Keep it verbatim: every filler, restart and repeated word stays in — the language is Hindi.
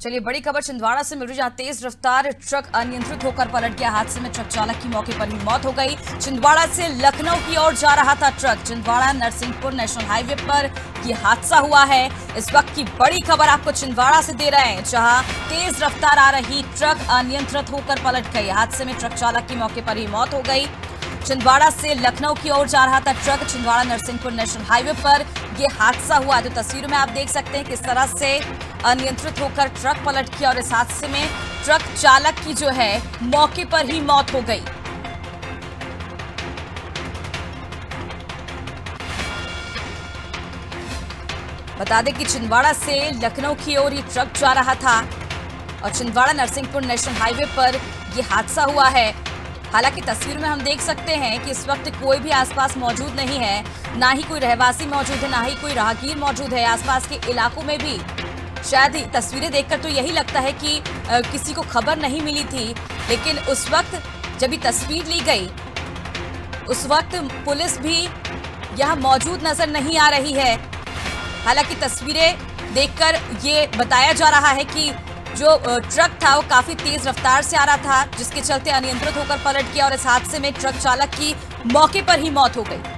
चलिए बड़ी खबर छिंदवाड़ा से मिल रही, जहां तेज रफ्तार ट्रक अनियंत्रित होकर पलट गया। हादसे में ट्रक चालक की मौके पर ही मौत हो गई। छिंदवाड़ा से लखनऊ की ओर जा रहा था truck. Chhindwara Narsinghpur national highway पर यह हादसा हुआ है। इस वक्त की बड़ी खबर आपको छिंदवाड़ा से दे रहे हैं, जहां तेज रफ्तार आ रही ट्रक अनियंत्रित होकर पलट गई। हादसे में ट्रक चालक की मौके पर ही मौत हो गई। छिंदवाड़ा से लखनऊ की ओर जा रहा था truck. Chhindwara Narsinghpur national highway पर यह हादसा हुआ। तो तस्वीरों में आप देख सकते हैं किस तरह से अनियंत्रित होकर ट्रक पलट गया और इस हादसे में ट्रक चालक की जो है मौके पर ही मौत हो गई। बता दें कि छिंदवाड़ा से लखनऊ की ओर ये ट्रक जा रहा था और छिंदवाड़ा नरसिंहपुर नेशनल हाईवे पर यह हादसा हुआ है। हालांकि तस्वीर में हम देख सकते हैं कि इस वक्त कोई भी आसपास मौजूद नहीं है, ना ही कोई रहवासी मौजूद है, ना ही कोई राहगीर मौजूद है। आसपास के इलाकों में भी शायद तस्वीरें देखकर तो यही लगता है कि आ, किसी को खबर नहीं मिली थी, लेकिन उस वक्त जब ये तस्वीर ली गई उस वक्त पुलिस भी यहाँ मौजूद नजर नहीं आ रही है। हालांकि तस्वीरें देखकर ये बताया जा रहा है कि जो ट्रक था वो काफी तेज रफ्तार से आ रहा था, जिसके चलते अनियंत्रित होकर पलट गया और इस हादसे में ट्रक चालक की मौके पर ही मौत हो गई।